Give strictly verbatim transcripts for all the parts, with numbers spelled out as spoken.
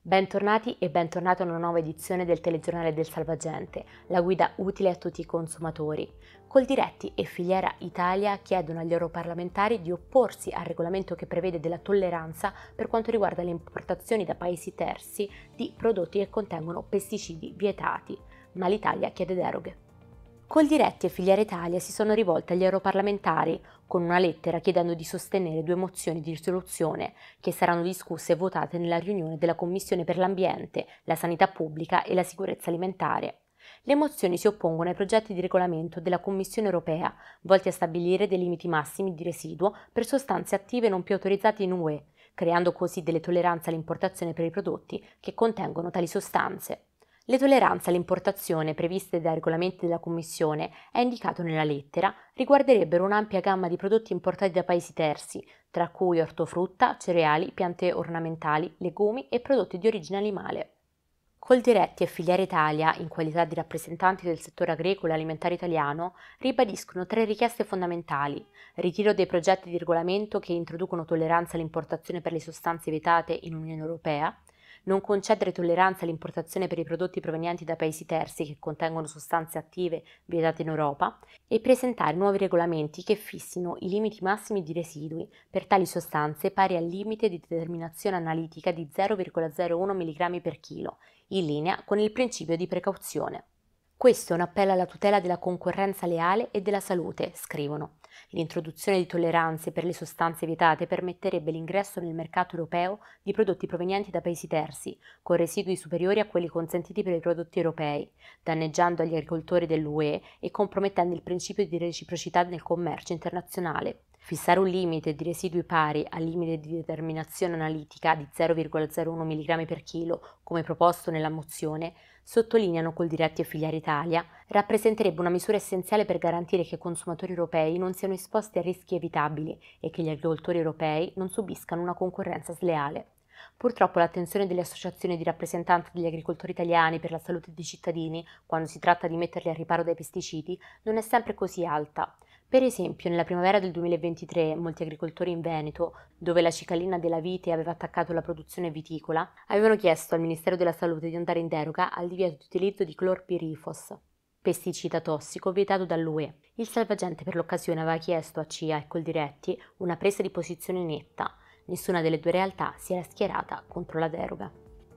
Bentornati e bentornato a una nuova edizione del telegiornale del Salvagente, la guida utile a tutti i consumatori. Coldiretti e Filiera Italia chiedono agli europarlamentari di opporsi al regolamento che prevede della tolleranza per quanto riguarda le importazioni da paesi terzi di prodotti che contengono pesticidi vietati, ma l'Italia chiede deroghe. Coldiretti e Filiera Italia si sono rivolti agli europarlamentari con una lettera chiedendo di sostenere due mozioni di risoluzione che saranno discusse e votate nella riunione della Commissione per l'Ambiente, la Sanità Pubblica e la Sicurezza Alimentare. Le mozioni si oppongono ai progetti di regolamento della Commissione europea volti a stabilire dei limiti massimi di residuo per sostanze attive non più autorizzate in U E, creando così delle tolleranze all'importazione per i prodotti che contengono tali sostanze. Le tolleranze all'importazione previste dai regolamenti della Commissione, è indicato nella lettera, riguarderebbero un'ampia gamma di prodotti importati da paesi terzi, tra cui ortofrutta, cereali, piante ornamentali, legumi e prodotti di origine animale. Coldiretti e Filiera Italia, in qualità di rappresentanti del settore agricolo e alimentare italiano, ribadiscono tre richieste fondamentali: ritiro dei progetti di regolamento che introducono tolleranza all'importazione per le sostanze vietate in Unione Europea, non concedere tolleranza all'importazione per i prodotti provenienti da paesi terzi che contengono sostanze attive vietate in Europa e presentare nuovi regolamenti che fissino i limiti massimi di residui per tali sostanze pari al limite di determinazione analitica di zero virgola zero uno milligrammi per chilo, in linea con il principio di precauzione. Questo è un appello alla tutela della concorrenza leale e della salute, scrivono. L'introduzione di tolleranze per le sostanze vietate permetterebbe l'ingresso nel mercato europeo di prodotti provenienti da paesi terzi, con residui superiori a quelli consentiti per i prodotti europei, danneggiando gli agricoltori dell'U E e compromettendo il principio di reciprocità nel commercio internazionale. Fissare un limite di residui pari al limite di determinazione analitica di zero virgola zero uno milligrammi per chilo, come proposto nella mozione, sottolineano Coldiretti e Filiera Italia, rappresenterebbe una misura essenziale per garantire che i consumatori europei non siano esposti a rischi evitabili e che gli agricoltori europei non subiscano una concorrenza sleale. Purtroppo l'attenzione delle associazioni di rappresentanza degli agricoltori italiani per la salute dei cittadini, quando si tratta di metterli al riparo dai pesticidi, non è sempre così alta. Per esempio, nella primavera del duemilaventitré, molti agricoltori in Veneto, dove la cicalina della vite aveva attaccato la produzione viticola, avevano chiesto al Ministero della Salute di andare in deroga al divieto di utilizzo di clorpirifos, pesticida tossico vietato dall'U E. Il Salvagente per l'occasione aveva chiesto a C I A e Coldiretti una presa di posizione netta. Nessuna delle due realtà si era schierata contro la deroga.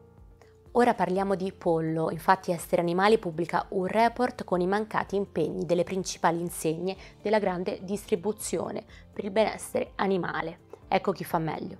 Ora parliamo di pollo, infatti Essere Animali pubblica un report con i mancati impegni delle principali insegne della grande distribuzione per il benessere animale. Ecco chi fa meglio.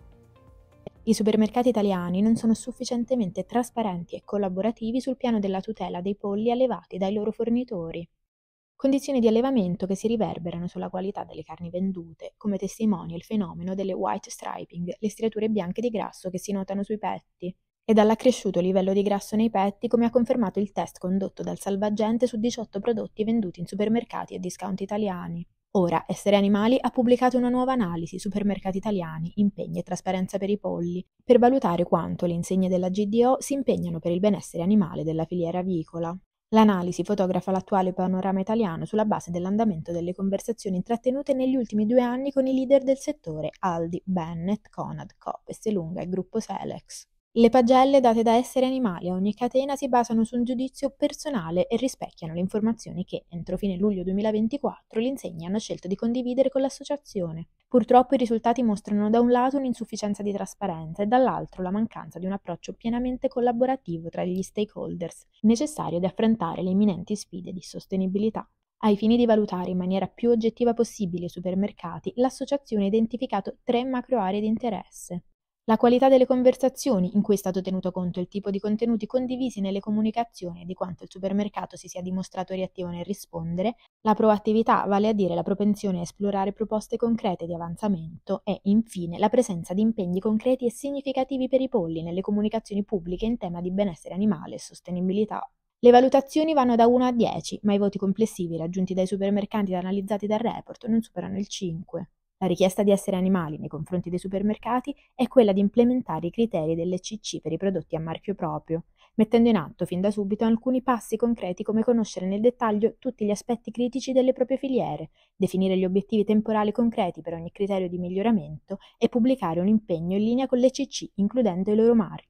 I supermercati italiani non sono sufficientemente trasparenti e collaborativi sul piano della tutela dei polli allevati dai loro fornitori. Condizioni di allevamento che si riverberano sulla qualità delle carni vendute, come testimonia il fenomeno delle white striping, le striature bianche di grasso che si notano sui petti, e dall'accresciuto livello di grasso nei petti, come ha confermato il test condotto dal Salvagente su diciotto prodotti venduti in supermercati e discount italiani. Ora Essere Animali ha pubblicato una nuova analisi Supermercati italiani, impegni e trasparenza per i polli, per valutare quanto le insegne della G D O si impegnano per il benessere animale della filiera avicola. L'analisi fotografa l'attuale panorama italiano sulla base dell'andamento delle conversazioni intrattenute negli ultimi due anni con i leader del settore Aldi, Bennett, Conad, Coop, Esselunga e Gruppo Selex. Le pagelle date da Essere Animali a ogni catena si basano su un giudizio personale e rispecchiano le informazioni che, entro fine luglio duemilaventiquattro, le insegne hanno scelto di condividere con l'associazione. Purtroppo i risultati mostrano da un lato un'insufficienza di trasparenza e dall'altro la mancanza di un approccio pienamente collaborativo tra gli stakeholders, necessario ad affrontare le imminenti sfide di sostenibilità. Ai fini di valutare in maniera più oggettiva possibile i supermercati, l'associazione ha identificato tre macro aree di interesse. La qualità delle conversazioni, in cui è stato tenuto conto il tipo di contenuti condivisi nelle comunicazioni e di quanto il supermercato si sia dimostrato reattivo nel rispondere, la proattività, vale a dire la propensione a esplorare proposte concrete di avanzamento e, infine, la presenza di impegni concreti e significativi per i polli nelle comunicazioni pubbliche in tema di benessere animale e sostenibilità. Le valutazioni vanno da uno a dieci, ma i voti complessivi raggiunti dai supermercati analizzati dal report non superano il cinque. La richiesta di Essere Animali nei confronti dei supermercati è quella di implementare i criteri dell'E C C per i prodotti a marchio proprio, mettendo in atto fin da subito alcuni passi concreti come conoscere nel dettaglio tutti gli aspetti critici delle proprie filiere, definire gli obiettivi temporali concreti per ogni criterio di miglioramento e pubblicare un impegno in linea con l'E C C, includendo i loro marchi.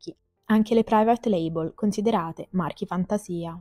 Anche le private label, considerate marchi fantasia.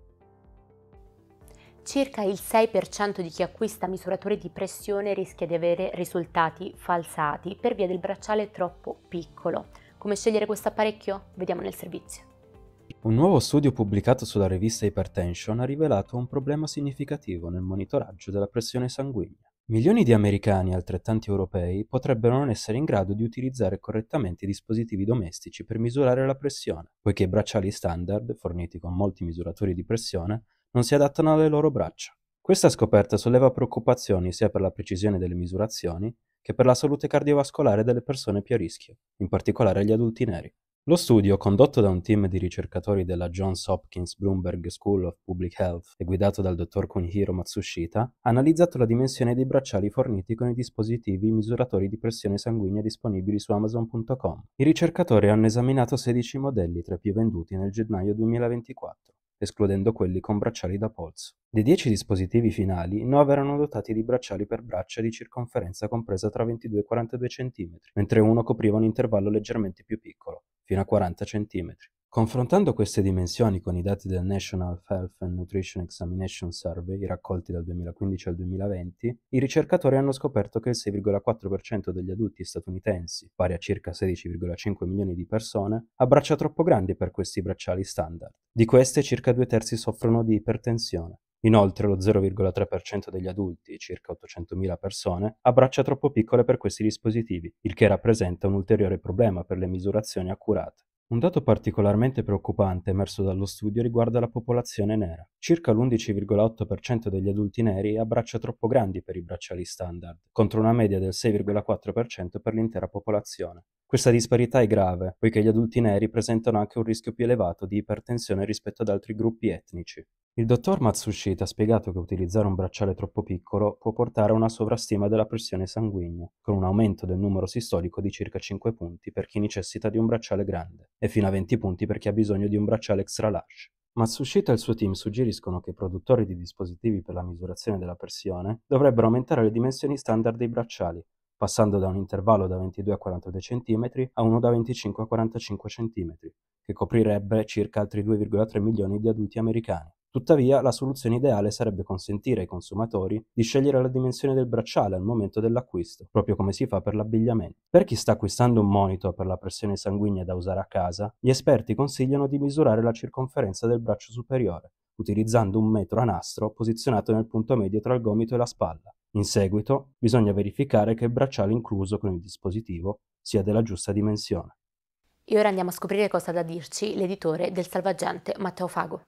Circa il sei per cento di chi acquista misuratori di pressione rischia di avere risultati falsati per via del bracciale troppo piccolo. Come scegliere questo apparecchio? Vediamo nel servizio. Un nuovo studio pubblicato sulla rivista Hypertension ha rivelato un problema significativo nel monitoraggio della pressione sanguigna. Milioni di americani e altrettanti europei potrebbero non essere in grado di utilizzare correttamente i dispositivi domestici per misurare la pressione, poiché i bracciali standard, forniti con molti misuratori di pressione, non si adattano alle loro braccia. Questa scoperta solleva preoccupazioni sia per la precisione delle misurazioni che per la salute cardiovascolare delle persone più a rischio, in particolare gli adulti neri. Lo studio, condotto da un team di ricercatori della Johns Hopkins Bloomberg School of Public Health e guidato dal dottor Kunihiro Matsushita, ha analizzato la dimensione dei bracciali forniti con i dispositivi misuratori di pressione sanguigna disponibili su Amazon punto com. I ricercatori hanno esaminato sedici modelli tra i più venduti nel gennaio duemilaventiquattro, escludendo quelli con bracciali da polso. Dei dieci dispositivi finali, nove erano dotati di bracciali per braccia di circonferenza compresa tra ventidue e quarantadue centimetri, mentre uno copriva un intervallo leggermente più piccolo, fino a quaranta centimetri. Confrontando queste dimensioni con i dati del National Health and Nutrition Examination Survey, raccolti dal duemilaquindici al duemilaventi, i ricercatori hanno scoperto che il sei virgola quattro per cento degli adulti statunitensi, pari a circa sedici virgola cinque milioni di persone, ha braccia troppo grandi per questi bracciali standard. Di queste, circa due terzi soffrono di ipertensione. Inoltre, lo zero virgola tre per cento degli adulti, circa ottocentomila persone, ha braccia troppo piccole per questi dispositivi, il che rappresenta un ulteriore problema per le misurazioni accurate. Un dato particolarmente preoccupante emerso dallo studio riguarda la popolazione nera. Circa l'undici virgola otto per cento degli adulti neri ha braccia troppo grandi per i bracciali standard, contro una media del sei virgola quattro per cento per l'intera popolazione. Questa disparità è grave, poiché gli adulti neri presentano anche un rischio più elevato di ipertensione rispetto ad altri gruppi etnici. Il dottor Matsushita ha spiegato che utilizzare un bracciale troppo piccolo può portare a una sovrastima della pressione sanguigna, con un aumento del numero sistolico di circa cinque punti per chi necessita di un bracciale grande e fino a venti punti per chi ha bisogno di un bracciale extra large. Matsushita e il suo team suggeriscono che i produttori di dispositivi per la misurazione della pressione dovrebbero aumentare le dimensioni standard dei bracciali, passando da un intervallo da ventidue a quarantadue centimetri a uno da venticinque a quarantacinque centimetri, che coprirebbe circa altri due virgola tre milioni di adulti americani. Tuttavia, la soluzione ideale sarebbe consentire ai consumatori di scegliere la dimensione del bracciale al momento dell'acquisto, proprio come si fa per l'abbigliamento. Per chi sta acquistando un monitor per la pressione sanguigna da usare a casa, gli esperti consigliano di misurare la circonferenza del braccio superiore, utilizzando un metro a nastro posizionato nel punto medio tra il gomito e la spalla. In seguito, bisogna verificare che il bracciale incluso con il dispositivo sia della giusta dimensione. E ora andiamo a scoprire cosa ha da dirci l'editore del Salvagente, Matteo Fago.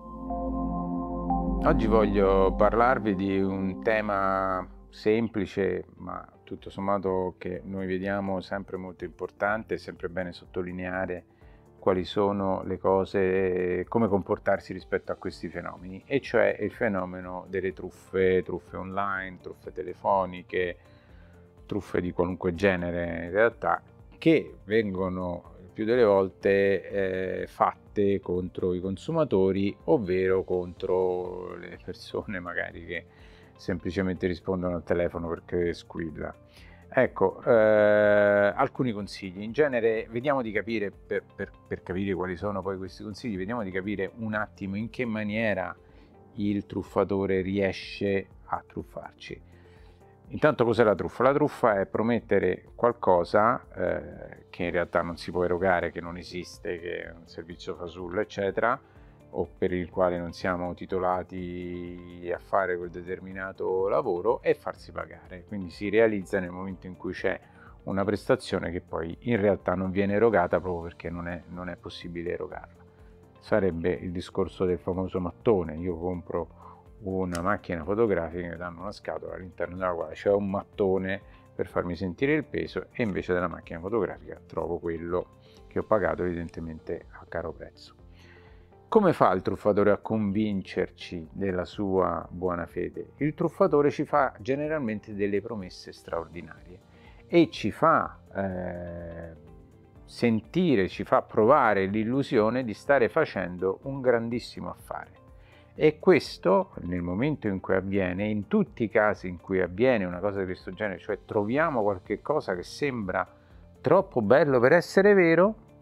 Oggi voglio parlarvi di un tema semplice, ma tutto sommato che noi vediamo sempre molto importante, è sempre bene sottolineare quali sono le cose, come comportarsi rispetto a questi fenomeni, e cioè il fenomeno delle truffe, truffe online, truffe telefoniche, truffe di qualunque genere in realtà, che vengono più delle volte eh, fatte contro i consumatori, ovvero contro le persone magari che semplicemente rispondono al telefono perché squilla. Ecco, eh, alcuni consigli. In genere vediamo di capire, per, per, per capire quali sono poi questi consigli, vediamo di capire un attimo in che maniera il truffatore riesce a truffarci. Intanto cos'è la truffa? La truffa è promettere qualcosa eh, che in realtà non si può erogare, che non esiste, che è un servizio fasullo, eccetera, o per il quale non siamo titolati a fare quel determinato lavoro, e farsi pagare. Quindi si realizza nel momento in cui c'è una prestazione che poi in realtà non viene erogata proprio perché non è, non è possibile erogarla. Sarebbe il discorso del famoso mattone. Io compro una macchina fotografica, mi danno una scatola all'interno della quale c'è un mattone per farmi sentire il peso, e invece della macchina fotografica trovo quello che ho pagato evidentemente a caro prezzo. Come fa il truffatore a convincerci della sua buona fede? Il truffatore ci fa generalmente delle promesse straordinarie e ci fa eh, sentire, ci fa provare l'illusione di stare facendo un grandissimo affare. E questo, nel momento in cui avviene, in tutti i casi in cui avviene una cosa di questo genere, cioè troviamo qualche cosa che sembra troppo bello per essere vero,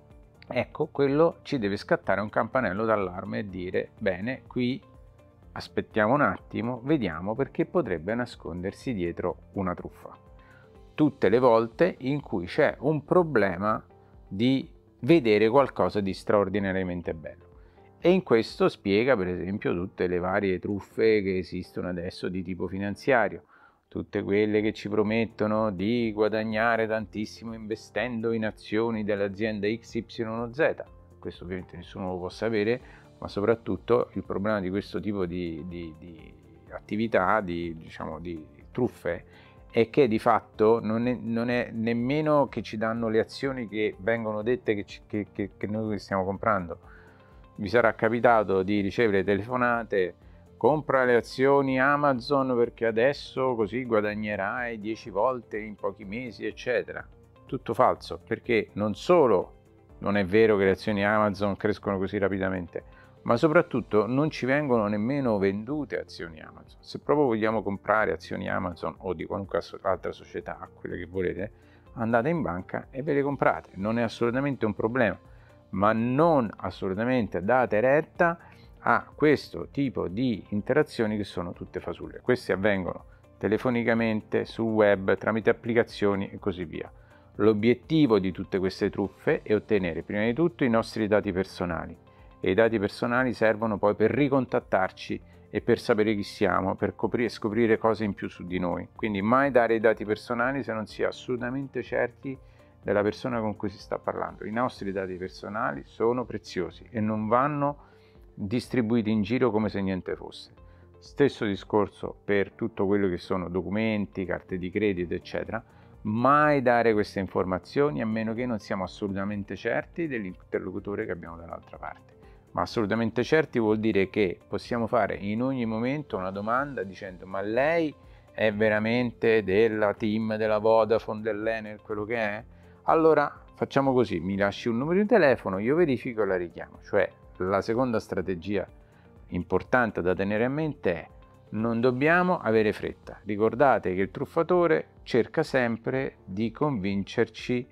ecco, quello ci deve scattare un campanello d'allarme e dire: bene, qui aspettiamo un attimo, vediamo, perché potrebbe nascondersi dietro una truffa. Tutte le volte in cui c'è un problema di vedere qualcosa di straordinariamente bello. E in questo spiega, per esempio, tutte le varie truffe che esistono adesso di tipo finanziario, tutte quelle che ci promettono di guadagnare tantissimo investendo in azioni dell'azienda X Y Z. Questo ovviamente nessuno lo può sapere, ma soprattutto il problema di questo tipo di, di, di attività, di, diciamo, di truffe, è che di fatto non è, non è nemmeno che ci danno le azioni che vengono dette che, ci, che, che, che noi stiamo comprando. Vi sarà capitato di ricevere telefonate: compra le azioni Amazon perché adesso così guadagnerai dieci volte in pochi mesi, eccetera. Tutto falso, perché non solo non è vero che le azioni Amazon crescono così rapidamente, ma soprattutto non ci vengono nemmeno vendute azioni Amazon. Se proprio vogliamo comprare azioni Amazon o di qualunque altra società, quelle che volete, andate in banca e ve le comprate, non è assolutamente un problema, ma non assolutamente date retta a questo tipo di interazioni che sono tutte fasulle. Queste avvengono telefonicamente, sul web, tramite applicazioni e così via. L'obiettivo di tutte queste truffe è ottenere prima di tutto i nostri dati personali, e i dati personali servono poi per ricontattarci e per sapere chi siamo, per scoprire cose in più su di noi. Quindi mai dare i dati personali se non si è assolutamente certi della persona con cui si sta parlando. I nostri dati personali sono preziosi e non vanno distribuiti in giro come se niente fosse. Stesso discorso per tutto quello che sono documenti, carte di credito, eccetera. Mai dare queste informazioni a meno che non siamo assolutamente certi dell'interlocutore che abbiamo dall'altra parte. Ma assolutamente certi vuol dire che possiamo fare in ogni momento una domanda dicendo: ma lei è veramente della team, della Vodafone, dell'Enel, quello che è? Allora facciamo così, mi lasci un numero di telefono, io verifico e la richiamo. Cioè, la seconda strategia importante da tenere a mente è: non dobbiamo avere fretta. Ricordate che il truffatore cerca sempre di convincerci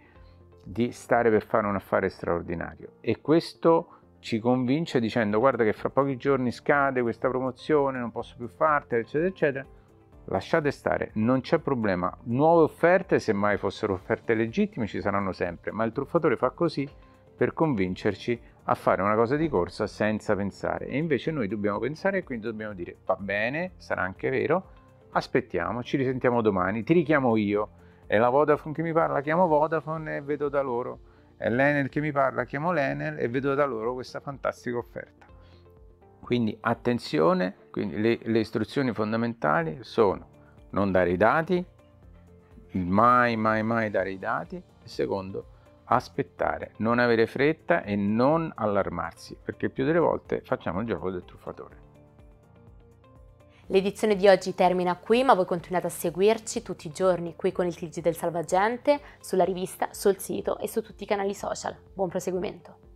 di stare per fare un affare straordinario, e questo ci convince dicendo: guarda che fra pochi giorni scade questa promozione, non posso più fartela, eccetera eccetera. Lasciate stare, non c'è problema. Nuove offerte, se mai fossero offerte legittime, ci saranno sempre, ma il truffatore fa così per convincerci a fare una cosa di corsa senza pensare. E invece noi dobbiamo pensare, e quindi dobbiamo dire: va bene, sarà anche vero, aspettiamo, ci risentiamo domani, ti richiamo io. È la Vodafone che mi parla, chiamo Vodafone e vedo da loro. È l'Enel che mi parla, chiamo l'Enel e vedo da loro questa fantastica offerta. Quindi attenzione, quindi le, le istruzioni fondamentali sono: non dare i dati, mai mai mai dare i dati, e secondo, aspettare, non avere fretta e non allarmarsi, perché più delle volte facciamo il gioco del truffatore. L'edizione di oggi termina qui, ma voi continuate a seguirci tutti i giorni qui con il T G del Salvagente, sulla rivista, sul sito e su tutti i canali social. Buon proseguimento!